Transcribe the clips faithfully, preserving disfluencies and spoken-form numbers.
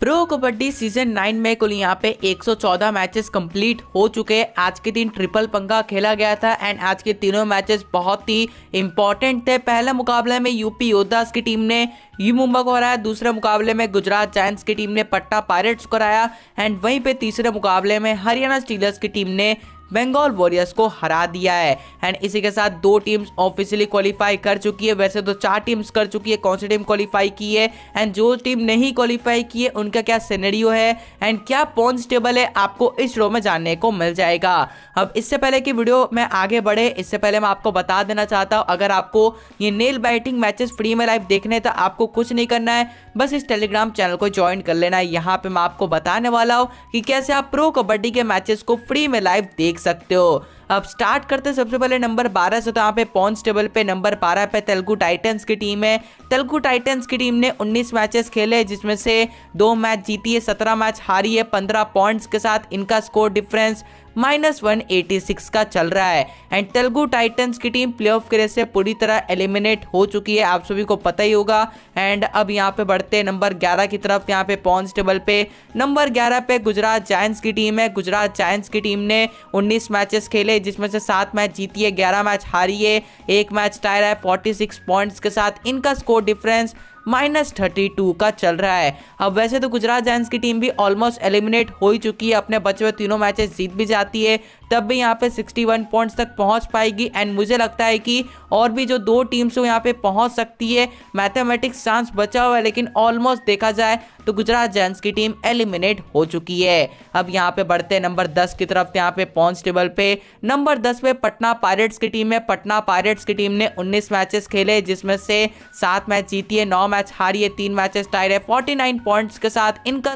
Pro kabaddi season nine में कुल यहाँ पे एक सौ चौदह मैचेस कंप्लीट हो चुके हैं। आज के दिन ट्रिपल पंगा खेला गया था एंड आज के तीनों मैचेस बहुत ही इंपॉर्टेंट थे। पहले मुकाबले में यूपी योद्धास की टीम ने यू मुंबा को हराया, दूसरे मुकाबले में गुजरात जायंट्स की टीम ने पटना पायरेट्स को हराया एंड वहीं पे तीसरे मुकाबले में हरियाणा स्टीलर्स की टीम ने बंगाल वॉरियर्स को हरा दिया है। एंड इसी के साथ दो टीम्स ऑफिशियली क्वालिफाई कर चुकी है। वैसे तो चार टीम्स कर चुकी है, कौन सी टीम क्वालिफाई की है एंड जो टीम नहीं क्वालिफाई की है उनका क्या सिनेरियो है एंड क्या पॉइंट्स टेबल है, आपको इस शो में जानने को मिल जाएगा। अब इससे पहले कि वीडियो में आगे बढ़े, इससे पहले मैं आपको बता देना चाहता हूँ, अगर आपको ये नेल बाइटिंग मैचेस फ्री में लाइव देखने तो आपको कुछ नहीं करना है, बस इस टेलीग्राम चैनल को ज्वाइन कर लेना है। यहाँ पे मैं आपको बताने वाला हूँ कि कैसे आप प्रो कबड्डी के मैचेस को फ्री में लाइव देख सकते हो। अब स्टार्ट करते हैं सबसे पहले नंबर बारह से। तो यहाँ पे पॉइंट्स टेबल पे नंबर बारह पे तेलुगु टाइटंस की टीम है। तेलुगु टाइटंस की टीम ने उन्नीस मैचेस खेले जिसमें से दो मैच जीती है, सत्रह मैच हारी है। पंद्रह पॉइंट्स के साथ इनका score difference minus one eighty six का चल रहा है एंड तेलुगु टाइटंस की टीम प्लेऑफ के रेस से पूरी तरह एलिमिनेट हो चुकी है, आप सभी को पता ही होगा। एंड अब यहाँ पे बढ़ते हैं नंबर ग्यारह की तरफ। यहाँ पे पॉइंट्स टेबल पे नंबर ग्यारह पे गुजरात जायंट्स की टीम है। गुजरात जायंट्स की टीम ने उन्नीस मैचेस खेले जिसमें से सात मैच जीती है, ग्यारह मैच हारी है, एक मैच टायर है। छियालीस पॉइंट्स के साथ इनका score difference minus thirty two का चल रहा है। अब वैसे तो गुजरात जायंट्स की टीम भी ऑलमोस्ट एलिमिनेट हो ही चुकी है, अपने बचे हुए तीनों मैचेस जीत भी जाती है, तब भी यहाँ पे इकसठ पॉइंट्स तक पहुंच पाएगी। एंड मुझे लगता है कि और भी जो दो टीम्स हो यहाँ पे पहुंच सकती है, मैथमेटिक्स चांस बचा हुआ है, लेकिन ऑलमोस्ट देखा जाए तो गुजरात जायंट्स की टीम एलिमिनेट हो चुकी है। अब यहाँ पे बढ़ते हैं नंबर दस की तरफ। यहाँ पे पॉइंट्स टेबल पे नंबर दस पे पटना पायरेट्स की टीम है। पटना पायरेट्स की टीम ने उन्नीस मैचेस खेले जिसमें से सात मैच जीती है, नौ मैच हारी है, तीन मैचेस टाइड है। उनचास पॉइंट्स के साथ इनका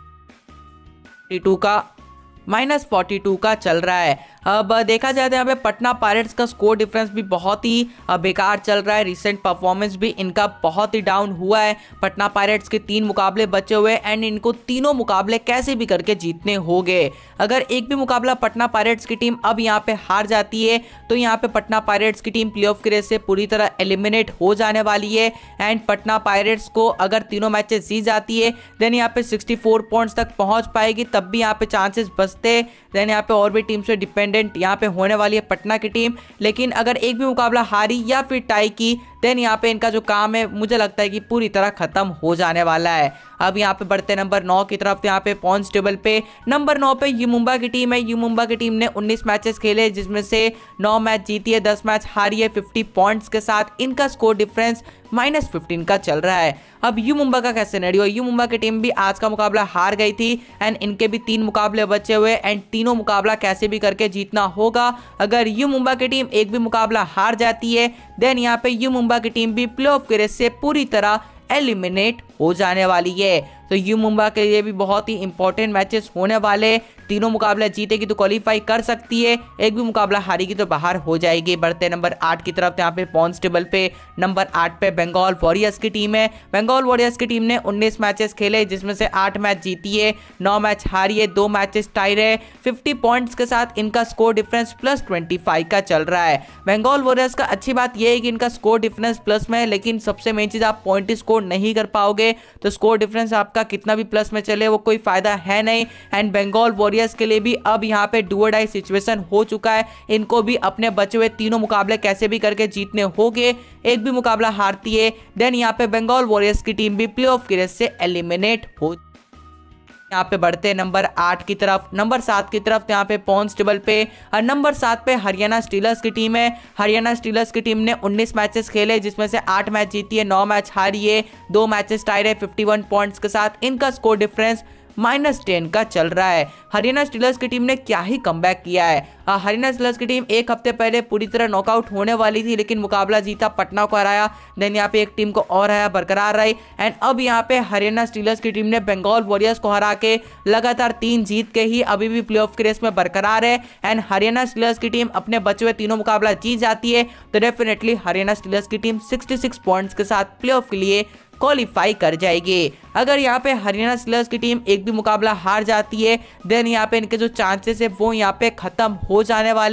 टू का माइनस फोर्टी टू का चल रहा है। अब देखा जाए तो यहाँ पे पटना पायरेट्स का स्कोर डिफरेंस भी बहुत ही बेकार चल रहा है। रिसेंट परफॉर्मेंस भी इनका बहुत ही डाउन हुआ है। पटना पायरेट्स के तीन मुकाबले बचे हुए एंड इनको तीनों मुकाबले कैसे भी करके जीतने होंगे। अगर एक भी मुकाबला पटना पायरेट्स की टीम अब यहाँ पे हार जाती है तो यहाँ पे पटना पायरेट्स की टीम प्लेऑफ की रेस से पूरी तरह एलिमिनेट हो जाने वाली है। एंड पटना पायरेट्स को अगर तीनों मैचेस जीत जाती है देन यहाँ पे सिक्सटी फोर पॉइंट्स तक पहुंच पाएगी, तब भी यहाँ पे चांसेस बचते। देन यहाँ पे और भी टीम से डिपेंडेंट यहाँ पे होने वाली है पटना की टीम, लेकिन अगर एक भी मुकाबला हारी या फिर टाई की देन यहाँ पे इनका जो काम है मुझे लगता है कि पूरी तरह खत्म हो जाने वाला है। अब यहाँ पे बढ़ते नंबर नौ की तरफ। यहाँ पे पॉइंट्स टेबल पे नंबर नौ पे यू मुंबा की टीम है। यू मुंबा की टीम ने उन्नीस मैचेस खेले जिसमें से नौ मैच जीती है, दस मैच हारी है। पचास पॉइंट्स के साथ इनका स्कोर डिफरेंस माइनस फिफ्टीन का चल रहा है। अब यू मुंबा का क्या सिनेरियो? यू मुंबा की टीम भी आज का मुकाबला हार गई थी एंड इनके भी तीन मुकाबले बचे हुए एंड तीनों मुकाबला कैसे भी करके जीतना होगा। अगर यू मुंबा की टीम एक भी मुकाबला हार जाती है देन यहाँ पे यू मुंबा की टीम भी प्लेऑफ के रेस से पूरी तरह एलिमिनेट हो जाने वाली है। तो यू मुंबा के लिए भी बहुत ही इंपॉर्टेंट मैचेस होने वाले। तीनों मुकाबला जीतेगी तो क्वालिफाई कर सकती है, एक भी मुकाबला हारेगी तो बाहर हो जाएगी। बढ़ते नंबर आठ की तरफ। यहाँ पे पॉइंट्स टेबल पे नंबर आठ पे बंगाल वॉरियर्स की टीम है। बंगाल वॉरियर्स की टीम ने उन्नीस मैचेस खेले जिसमें से आठ मैच जीती है, नौ मैच हारी है, दो मैचेस टाई रहे। पचास पॉइंट्स के साथ इनका score difference plus twenty five का चल रहा है। बंगाल वॉरियर्स का अच्छी बात यह है कि इनका स्कोर डिफरेंस प्लस में है, लेकिन सबसे मेन चीज आप पॉइंट स्कोर नहीं कर पाओगे तो स्कोर डिफरेंस आपका कितना भी प्लस में चले वो कोई फायदा है नहीं। एंड बंगाल वॉरियर्स के लिए भी अब यहाँ पे डू और डाई सिचुएशन हो चुका है, इनको भी अपने बचे हुए तीनों मुकाबले कैसे भी करके जीतने होंगे। एक भी मुकाबला हारती है देन यहाँ पे बंगाल वॉरियर्स की टीम भी प्लेऑफ की रेस से एलिमिनेट हो। यहाँ पे बढ़ते नंबर आठ की तरफ। नंबर सात की तरफ यहाँ पे पॉइंट्स टेबल पे और नंबर सात पे हरियाणा स्टीलर्स की टीम है। हरियाणा स्टीलर्स की टीम ने उन्नीस मैचेस खेले जिसमें से आठ मैच जीती है, नौ मैच हारी है, दो मैचेस टाई है। इक्यावन पॉइंट्स के साथ इनका स्कोर डिफरेंस माइनस टेन का चल रहा है। हरियाणा स्टीलर्स की टीम ने क्या ही कमबैक किया है। हरियाणा स्टीलर्स की टीम एक हफ्ते पहले पूरी तरह नॉकआउट होने वाली थी लेकिन मुकाबला जीता, पटना को हराया, देन यहाँ पे एक टीम को और हराया, बरकरार रही। एंड अब यहाँ पे हरियाणा स्टीलर्स की टीम ने बंगाल वॉरियर्स को हरा के लगातार तीन जीत के ही अभी भी प्लेऑफ के रेस में बरकरार है। एंड हरियाणा स्टीलर्स की टीम अपने बचे हुए तीनों मुकाबला जीत जाती है तो डेफिनेटली हरियाणा स्टीलर्स की टीम छियासठ पॉइंट्स के साथ प्लेऑफ के लिए क्वालिफाई कर जाएगी। अगर यहाँ पे हरियाणा स्टीलर्स की टीम एक भी मुकाबला हार जाती है देन यहाँ पे इनके जो चांसेस है वो यहाँ पे खत्म हो जाने वाले।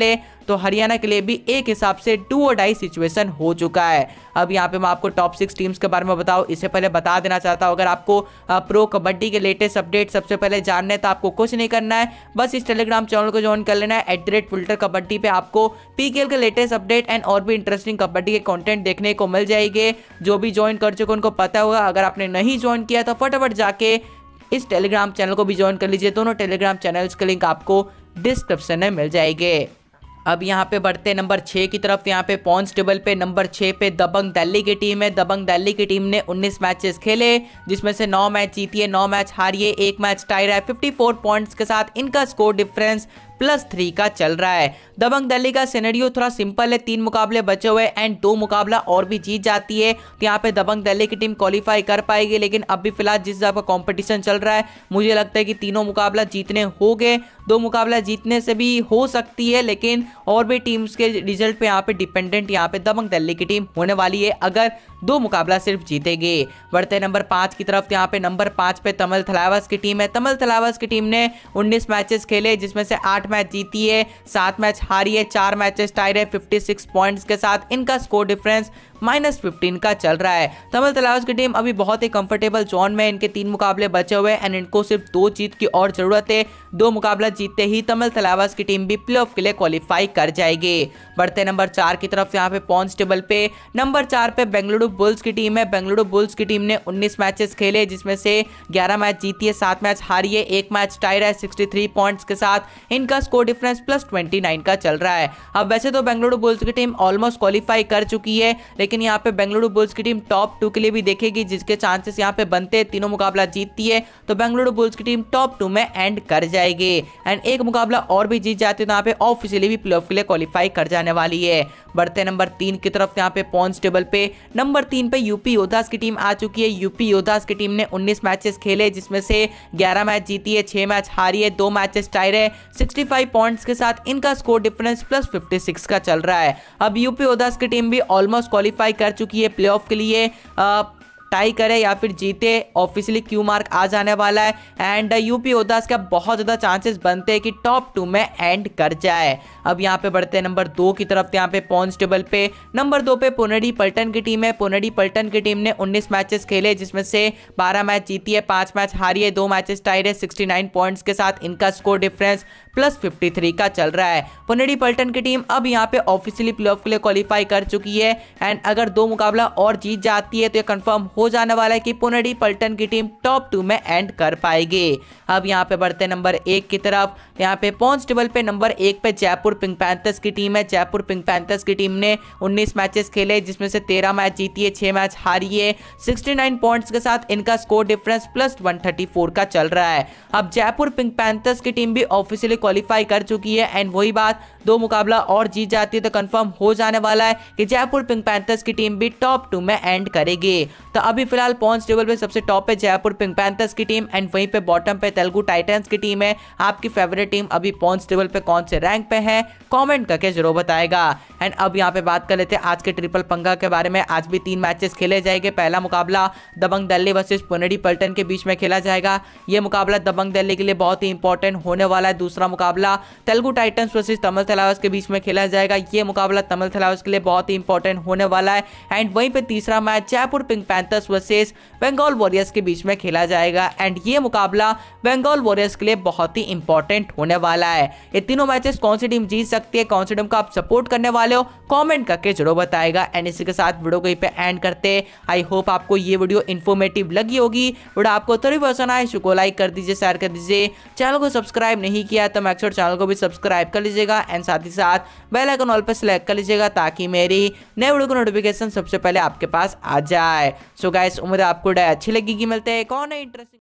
तो हरियाणा के लिए भी एक हिसाब से डू और डाई सिचुएशन हो चुका है। अब यहाँ पे मैं आपको टॉप सिक्स टीम्स के बारे में बताऊँ, इससे पहले बता देना चाहता हूँ, अगर आपको प्रो कबड्डी के लेटेस्ट अपडेट सबसे पहले जानने तो आपको कुछ नहीं करना है, बस इस टेलीग्राम चैनल को ज्वाइन कर लेना है। At the rate filter kabaddi पे आपको पीकेएल के लेटेस्ट अपडेट एंड और भी इंटरेस्टिंग कबड्डी के कंटेंट देखने को मिल जाएंगे। जो भी ज्वाइन कर चुके उनको पता होगा, अगर आपने नहीं ज्वाइन किया तो फटाफट जाके इस टेलीग्राम चैनल को भी ज्वाइन कर लीजिए। दोनों टेलीग्राम चैनल्स के लिंक आपको डिस्क्रिप्शन में मिल जाएंगे। अब यहाँ पे बढ़ते नंबर छः की तरफ। यहाँ पे पॉइंट्स टेबल पे नंबर छः पे दबंग दिल्ली की टीम है। दबंग दिल्ली की टीम ने उन्नीस मैचेस खेले, जिसमें से नौ मैच जीती है, नौ मैच हारी है, एक मैच टाई रहा है। चौवन पॉइंट्स के साथ इनका स्कोर डिफरेंस प्लस थ्री का चल रहा है। दबंग दिल्ली का सिनेरियो थोड़ा सिंपल है, तीन मुकाबले बचे हुए एंड दो मुकाबला और भी जीत जाती है तो यहाँ पे दबंग दिल्ली की टीम क्वालिफाई कर पाएगी। लेकिन अभी फिलहाल जिस हिसाब का कंपटीशन चल रहा है, मुझे लगता है कि तीनों मुकाबला जीतने हो गए, दो मुकाबला जीतने से भी हो सकती है, लेकिन और भी टीम्स के रिजल्ट पे यहाँ पे डिपेंडेंट यहाँ पे दबंग दिल्ली की टीम होने वाली है, अगर दो मुकाबला सिर्फ जीतेगी। बढ़ते नंबर पाँच की तरफ। यहाँ पे नंबर पाँच पे तमिल थलाइवास की टीम है। तमिल थलाइवास की टीम ने उन्नीस मैचेस खेले, जिसमें से आठ मैच जीती है, सात मैच हारी है, चार मैचेस टाई रहे। छप्पन पॉइंट्स के साथ इनका स्कोर डिफरेंस माइनस फिफ्टीन का चल रहा है। तमिल थलाइवास की टीम अभी बहुत ही कंफर्टेबल जोन में, इनके तीन मुकाबले बचे हुए एंड इनको सिर्फ दो जीत की और जरूरत है। दो मुकाबला जीतते ही तमिल थलाइवास की टीम भी प्लेऑफ के लिए क्वालिफाई कर जाएगी। बढ़ते नंबर चार की तरफ। यहाँ पे पॉइंट्स टेबल पे नंबर चार पे बेंगलुरु बुल्स की टीम है। बेंगलुरु बुल्स की टीम ने उन्नीस मैचेस खेले, जिसमें से ग्यारह मैच जीती है, सात मैच हारी है, एक मैच टाई रहा है। तिरसठ पॉइंट्स के साथ इनका स्कोर डिफरेंस प्लस उनतीस का चल रहा है। अब वैसे तो बेंगलुरु बुल्स की टीम ऑलमोस्ट क्वालिफाई कर चुकी है, लेकिन यहाँ पे बेंगलुरु बुल्स की टीम टॉप टू के लिए भी देखेगी, जिसके चांसेस यहाँ पे बनते हैं। तीनों मुकाबला जीतती है तो बेंगलुरु बुल्स की टीम टॉप टू में एंड कर जाएगी एंड एक मुकाबला और भी जीत जाती है तो यहाँ पे ऑफिशियली भी प्लेऑफ के लिए क्वालिफाई कर जाने वाली है। बढ़ते नंबर तीन की तरफ। यहाँ पे पॉइंट्स टेबल पे नंबर तीन पे यूपी योद्धास की टीम आ चुकी है। यूपी योद्धास की टीम ने उन्नीस मैचेस खेले, जिसमें से ग्यारह मैच जीती है, छह मैच हारी है, दो मैचेस टाई रहे। पैंसठ पॉइंट्स के साथ इनका स्कोर डिफरेंस प्लस छप्पन का चल रहा है। अब यूपी योद्धास की टीम भी ऑलमोस्ट क्वालिफाई कर चुकी है प्लेऑफ के लिए। आ, टाई करे या फिर जीते ऑफिशियली क्यू मार्क आ जाने वाला है एंड यूपी योद्धास का बहुत ज़्यादा चांसेस बनते हैं कि टॉप टू में एंड कर जाए। अब यहाँ पे बढ़ते हैं नंबर दो की तरफ। यहाँ पे पॉइंट्स टेबल पे नंबर दो पे पुनेरी पल्टन की टीम है। पुनेरी पल्टन की टीम ने उन्नीस मैचेस खेले, जिसमें से बारह मैच जीती है, पांच मैच हारी है, दो मैचेस टाई रहे। उनहत्तर पॉइंट्स के साथ इनका स्कोर डिफरेंस प्लस तिरेपन का चल रहा है। पुनेरी पल्टन की टीम अब यहाँ पे ऑफिशियली प्लेऑफ के लिए क्वालिफाई कर चुकी है एंड अगर दो मुकाबला और जीत जाती है तो ये कंफर्म हो जाने वाला है कि पुनेरी पल्टन की टीम टॉप टू में एंड कर पाएगी। अब यहाँ पे बढ़ते नंबर एक की तरफ। यहाँ पे पॉइंट्स टेबल पे नंबर एक पे जयपुर पिंक पैंथर्स की टीम है। जयपुर पिंक पैंथर्स की टीम ने उन्नीस मैचेस खेले, जिसमें से तेरह मैच जीती है, छह मैच हारी है। उनहत्तर पॉइंट्स के साथ इनका स्कोर डिफरेंस प्लस एक सौ चौंतीस का चल रहा है। अब जयपुर पिंक पैंथर्स की टीम भी ऑफिशियली क्वालिफाई कर चुकी है एंड वही बात, दो मुकाबला और जीत जाती है तो कंफर्म हो जाने वाला है कि जयपुर पिंक पैंथर्स की टीम भी टॉप टू में एंड करेगी। तो अभी फिलहाल पॉइंट्स टेबल पे सबसे टॉप पे जयपुर पिंक पैंथर्स की टीम एंड वहीं पे बॉटम पे तेलुगु टाइटंस की टीम है। आपकी फेवरेट टीम अभी पॉइंट्स टेबल पे कौन से रैंक पे है, कमेंट करके जरूर बताएगा। एंड अब यहाँ पे बात कर लेते हैं आज के ट्रिपल पंगा के बारे में। आज भी तीन मैचेस खेले जाएंगे। पहला मुकाबला दबंग दिल्ली वर्सेस पुनेरी पल्टन के बीच में खेला जाएगा। ये मुकाबला दबंग दिल्ली के लिए बहुत ही इंपॉर्टेंट होने वाला है। दूसरा मुकाबला तेलुगु टाइटंस वर्सेस तमिल थलाइवास के बीच में खेला जाएगा। ये मुकाबला तमिल थलाइवास के लिए बहुत ही इंपॉर्टेंट होने वाला है एंड वहीं पे तीसरा match Jaipur Pink Panthers versus Bengal Warriors के बीच में खेला जाएगा एंड ये मुकाबला बंगाल वॉरियर्स के लिए बहुत ही इंपॉर्टेंट होने वाला है। ये तीनों मैचेस कौन सी टीम जीत सकती है, कौन सी टीम को आप सपोर्ट करने वाले हो, कमेंट करके जरूर बताएगा। एंड इसी के साथ वीडियो को यहीं पे एंड करते। आई होप आपको ये वीडियो इन्फॉर्मेटिव लगी होगी। वीडियो आपको थोड़ी पसंद आए इसको लाइक कर दीजिए, शेयर कर दीजिए। चैनल को सब्सक्राइब नहीं किया तो मैक श्योर चैनल को भी सब्सक्राइब कर लीजिएगा एंड साथ ही साथ बेल आइकन ऑल पर सेलेक्ट कर लीजिएगा ताकि मेरी नए वीडियो की नोटिफिकेशन सबसे पहले आपके पास आ जाए। सो गाइस, उम्मीद है आपको वीडियो अच्छी लगेगी। मिलते हैं कौन है इंटरेस्टिंग